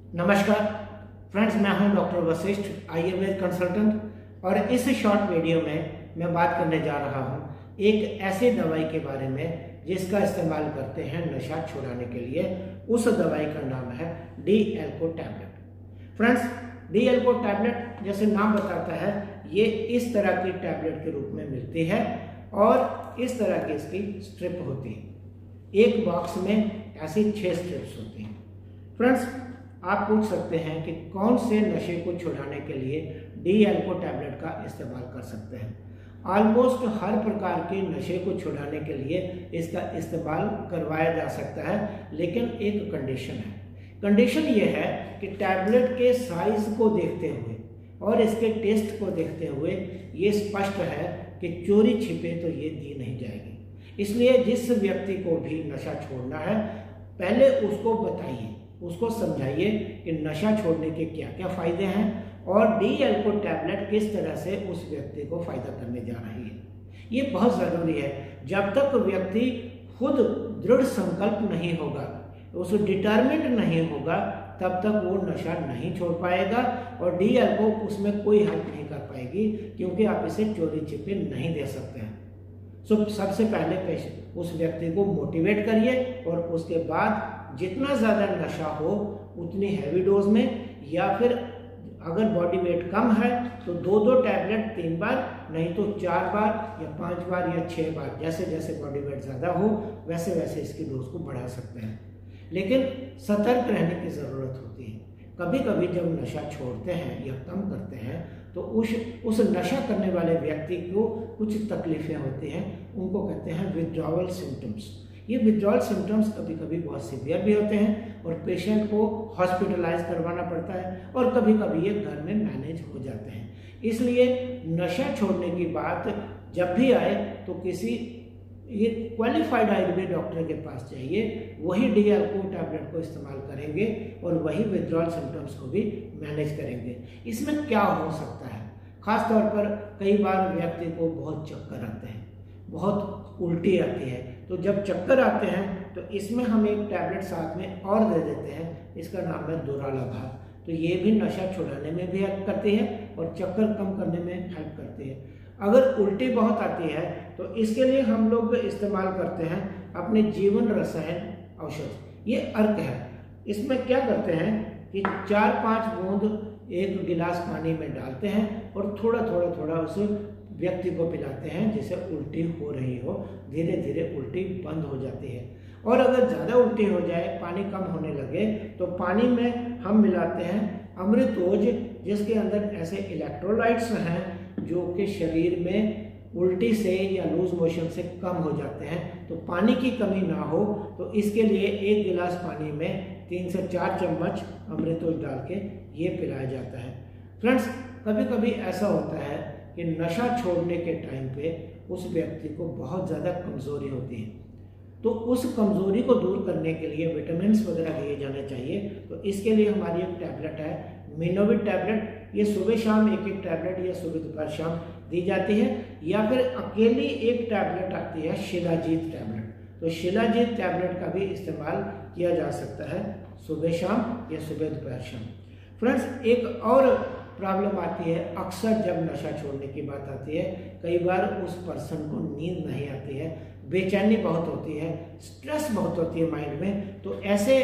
नमस्कार फ्रेंड्स, मैं हूं डॉक्टर वशिष्ठ आयुर्वेद कंसल्टेंट और इस शॉर्ट वीडियो में मैं बात करने जा रहा हूं एक ऐसी दवाई के बारे में जिसका इस्तेमाल करते हैं नशा छुड़ाने के लिए। उस दवाई का नाम है Dalco tablet. Friends, Dalco tablet जैसे नाम बताता है, ये इस तरह की टैबलेट के रूप में मिलती है और इस तरह की इसकी स्ट्रिप होती है। एक बॉक्स में ऐसी 6 स्ट्रिप्स होती हैं। फ्रेंड्स, आप पूछ सकते हैं कि कौन से नशे को छुड़ाने के लिए डी-एल्को टैबलेट का इस्तेमाल कर सकते हैं। ऑलमोस्ट हर प्रकार के नशे को छुड़ाने के लिए इसका इस्तेमाल करवाया जा सकता है, लेकिन एक कंडीशन है। कंडीशन ये है कि टैबलेट के साइज को देखते हुए और इसके टेस्ट को देखते हुए ये स्पष्ट है कि चोरी छिपे तो ये दी नहीं जाएगी। इसलिए जिस व्यक्ति को भी नशा छोड़ना है, पहले उसको बताइए, उसको समझाइए कि नशा छोड़ने के क्या क्या फायदे हैं और डी-एल्को टैबलेट किस तरह से उस व्यक्ति को फायदा करने जा रही है। ये बहुत ज़रूरी है। जब तक व्यक्ति खुद दृढ़ संकल्प नहीं होगा, उस डिटर्मिनेट नहीं होगा, तब तक वो नशा नहीं छोड़ पाएगा और डी-एल्को उसमें कोई हेल्प नहीं कर पाएगी, क्योंकि आप इसे चोरी छिपे नहीं दे सकते हैं। सबसे पहले उस व्यक्ति को मोटिवेट करिए और उसके बाद जितना ज़्यादा नशा हो उतनी हैवी डोज में, या फिर अगर बॉडी वेट कम है तो 2-2 टैबलेट 3 बार, नहीं तो 4 बार या 5 बार या 6 बार, जैसे जैसे बॉडी वेट ज़्यादा हो वैसे वैसे इसकी डोज को बढ़ा सकते हैं। लेकिन सतर्क रहने की ज़रूरत होती है। कभी कभी जब नशा छोड़ते हैं या कम करते हैं तो उस नशा करने वाले व्यक्ति को कुछ तकलीफ़ें होती हैं, उनको कहते हैं विथड्रॉवल सिम्टम्स। ये विथड्रॉवल सिम्टम्स कभी कभी बहुत सीवियर भी होते हैं और पेशेंट को हॉस्पिटलाइज करवाना पड़ता है और कभी कभी ये घर में मैनेज हो जाते हैं। इसलिए नशा छोड़ने की बात जब भी आए तो किसी ये क्वालिफाइड आयुर्वेद डॉक्टर के पास जाइए, वही डी-एल्को टैबलेट को इस्तेमाल करेंगे और वही विथड्रॉवल सिम्टम्स को भी मैनेज करेंगे। इसमें क्या हो सकता है, खास तौर पर कई बार व्यक्ति को बहुत चक्कर आते हैं, बहुत उल्टी आती है। तो जब चक्कर आते हैं तो इसमें हम एक टैबलेट साथ में और दे देते हैं, इसका नाम है दुरालाभार। तो ये भी नशा छुड़ाने में भी हेल्प करती है और चक्कर कम करने में हेल्प करती है। अगर उल्टी बहुत आती है तो इसके लिए हम लोग इस्तेमाल करते हैं अपने जीवन रसायन औषध। ये अर्क है। इसमें क्या करते हैं कि 4-5 बूंद एक गिलास पानी में डालते हैं और थोड़ा थोड़ा उस व्यक्ति को पिलाते हैं जिसे उल्टी हो रही हो। धीरे धीरे उल्टी बंद हो जाती है। और अगर ज़्यादा उल्टी हो जाए, पानी कम होने लगे, तो पानी में हम मिलाते हैं अमृतोज, जिसके अंदर ऐसे इलेक्ट्रोलाइट्स हैं जो कि शरीर में उल्टी से या लूज मोशन से कम हो जाते हैं। तो पानी की कमी ना हो तो इसके लिए 1 गिलास पानी में 3 से 4 चम्मच अमृतोज डाल के ये पिलाया जाता है। फ्रेंड्स, कभी कभी ऐसा होता है कि नशा छोड़ने के टाइम पे उस व्यक्ति को बहुत ज़्यादा कमज़ोरी होती है, तो उस कमज़ोरी को दूर करने के लिए विटामिन्स वगैरह दिए जाने चाहिए। तो इसके लिए हमारी एक टैबलेट है मिनोविट टैबलेट। ये सुबह शाम एक टैबलेट या सुबह दोपहर शाम दी जाती है, या फिर अकेली एक टैबलेट आती है शिलाजीत टैबलेट। तो शिलाजीत टैबलेट का भी इस्तेमाल किया जा सकता है सुबह शाम या सुबह दोपहर शाम। फ्रेंड्स, एक और प्रॉब्लम आती है अक्सर जब नशा छोड़ने की बात आती है। कई बार उस पर्सन को नींद नहीं आती है, बेचैनी बहुत होती है, स्ट्रेस बहुत होती है माइंड में। तो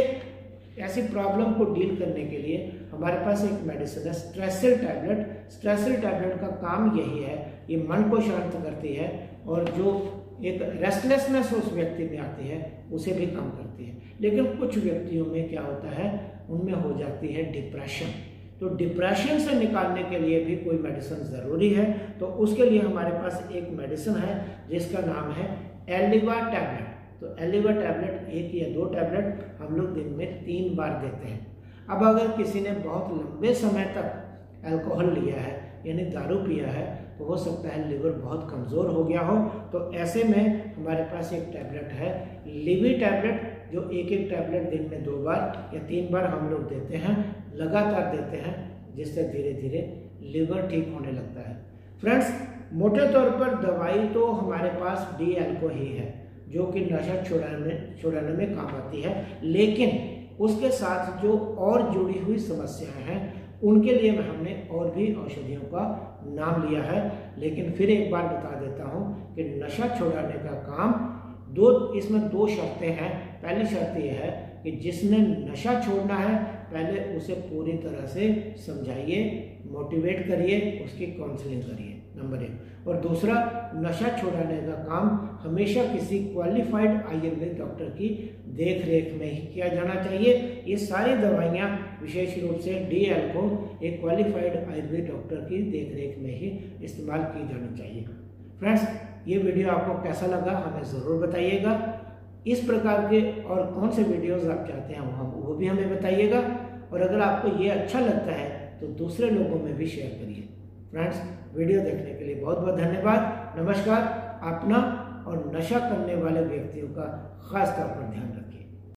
ऐसी प्रॉब्लम को डील करने के लिए हमारे पास एक मेडिसिन है स्ट्रेसिल टैबलेट। स्ट्रेसिल टैबलेट का काम यही है, ये मन को शांत करती है और जो एक रेस्टलेसनेस उस व्यक्ति में आती है उसे भी कम करती है। लेकिन कुछ व्यक्तियों में क्या होता है, उनमें हो जाती है डिप्रेशन। तो डिप्रेशन से निकालने के लिए भी कोई मेडिसिन ज़रूरी है। तो उसके लिए हमारे पास एक मेडिसिन है जिसका नाम है एलिवा टैबलेट। तो एलिवा टैबलेट 1 या 2 टैबलेट हम लोग दिन में 3 बार देते हैं। अब अगर किसी ने बहुत लंबे समय तक अल्कोहल लिया है, यानी दारू पिया है, तो हो सकता है लिवर बहुत कमज़ोर हो गया हो। तो ऐसे में हमारे पास एक टैबलेट है लिवी टैबलेट, जो एक टैबलेट दिन में 2 बार या 3 बार हम लोग देते हैं, लगातार देते हैं, जिससे धीरे धीरे लिवर ठीक होने लगता है। फ्रेंड्स, मोटे तौर पर दवाई तो हमारे पास डी-एल्को ही है, जो कि नशा छुड़ाने में काम आती है। लेकिन उसके साथ जो और जुड़ी हुई समस्याएं हैं उनके लिए हमने और भी औषधियों का नाम लिया है। लेकिन फिर एक बार बता देता हूं कि नशा छुड़ाने का काम इसमें दो शर्तें हैं। पहली शर्त यह है कि जिसने नशा छोड़ना है पहले उसे पूरी तरह से समझाइए, मोटिवेट करिए, उसकी काउंसलिंग करिए, नंबर 1। और दूसरा, नशा छुड़ाने का काम हमेशा किसी क्वालिफाइड आयुर्वेद डॉक्टर की देख रेख में ही किया जाना चाहिए। ये सारी दवाइयाँ विशेष रूप से DL को एक क्वालिफाइड आयुर्वेद डॉक्टर की देख रेख में ही इस्तेमाल की जानी चाहिए। फ्रेंड्स, ये वीडियो आपको कैसा लगा हमें ज़रूर बताइएगा। इस प्रकार के और कौन से वीडियोस आप चाहते हैं वो भी हमें बताइएगा। और अगर आपको ये अच्छा लगता है तो दूसरे लोगों में भी शेयर करिए। फ्रेंड्स, वीडियो देखने के लिए बहुत बहुत धन्यवाद। नमस्कार। अपना और नशा करने वाले व्यक्तियों का खास तौर पर ध्यान रखें।